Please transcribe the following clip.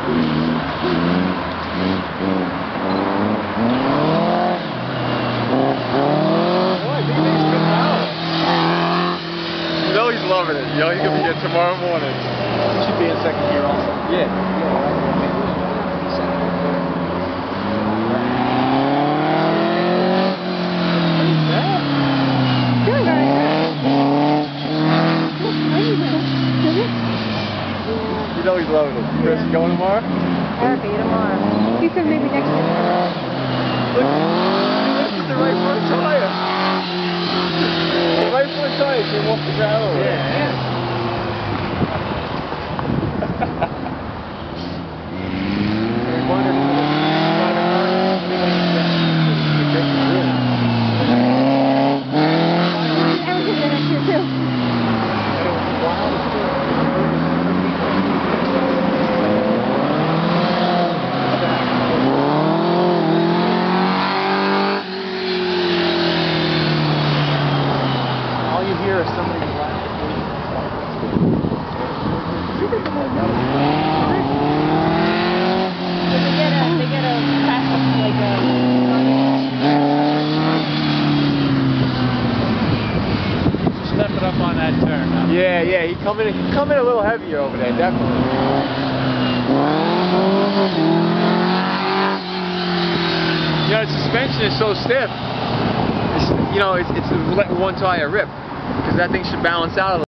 You know he's loving it. You know he's gonna be here tomorrow morning. He should be in second gear also. Yeah. You know he's loving it. Chris, you going tomorrow? I'll be tomorrow. He said maybe next week. Look, this is the right front tire. The right front tire came off the gravel. Yeah. All you hear is somebody laughing. They get a practice, like a... Step it up on that turn. Huh? Yeah, he come in a little heavier over there, definitely. You know, the suspension is so stiff. It's, you know, it's letting one tire rip because that thing should balance out a little.